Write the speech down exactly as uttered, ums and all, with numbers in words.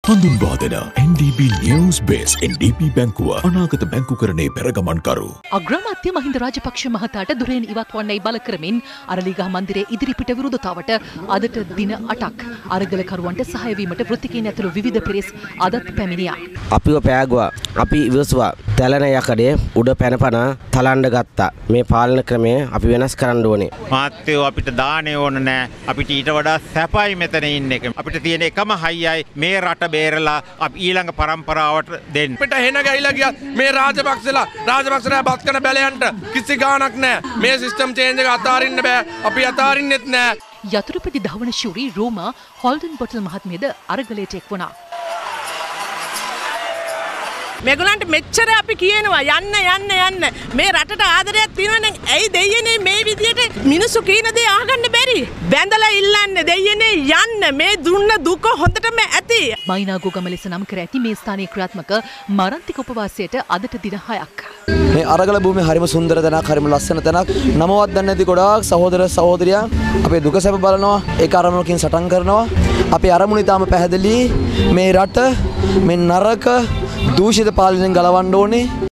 හඳුන්වාදන N D B News Base N D B බැංකුව අනාගත බැංකුකරණයේ පෙරගමන්කරු. අග්‍රාමාත්‍ය මහින්ද රාජපක්ෂ මහතාට දුරෙන් ඉවත් වන්නයි බල කරමින් අරලිගහ මන්දිරයේ ඉදිරිපිට විරුද්ධතාවට අදට දින අටක් අරගලකරුවන්ට සහාය වීමට වෘත්තිකයන් ඇතුළු විවිධ පිරිස් අදත් පැමිණියා. අපිව පෑගුවා. අපි ඉවසුවා. තැලෙන යකඩේ උඩ පැනපන තලන්න ගත්තා. මේ පාලන ක්‍රමය අපි වෙනස් කරන්න ඕනේ. මාත්‍යෝ අපිට දාන්නේ ඕන නෑ. අපිට ඊට වඩා සැපයි මෙතන ඉන්න එක. අපිට තියෙන එකම හයියයි මේ රට බේරලා අපි ඊළඟ පරම්පරාවට දෙන්න. අපිට හෙන ගහිලා ගියත් මේ රාජපක්ෂලා රාජපක්ෂලා බත් කරන බැලයන්ට කිසි ගාණක් නෑ. මේ සිස්ටම් චේන්ජ් එක අතාරින්න බෑ. අපි අතාරින්නෙත් නෑ. යතුරුපැටි ධවන ශූරී රෝමා හොල්ඩන් බොටල් මහත්මියද අරගලයට එක් වුණා. මේගොල්ලන්ට මෙච්චර අපි කියනවා යන්න යන්න යන්න මේ රටට ආදරයක් තියෙනවනම් ඇයි දෙයියනේ මේ විදියට මිනිස්සු කියන දේ අහගන්න බැරි බැඳලා ඉල්ලන්නේ දෙයියනේ යන්න මේ දුන්න දුක හොඳටම ඇති. මයිනාගෝ ගම ලෙස නම් කර ඇති මේ ස්ථානයේ ක්‍රියාත්මක මරන්තික උපවාසයට අදට දින හයක්. මේ අරගල භූමිය හරිම සුන්දර තැනක් හරිම ලස්සන තැනක් නමවත් දන්නේ නැති ගොඩාක් සහෝදර සහෝදරියන් අපේ දුක සැප බලනවා ඒක අරමුණකින් සටන් කරනවා අපේ අරමුණ ඊටාම පැහැදිලි මේ රට මේ නරක දූෂිත පාලනයෙන් ගලවන්න ඕනේ.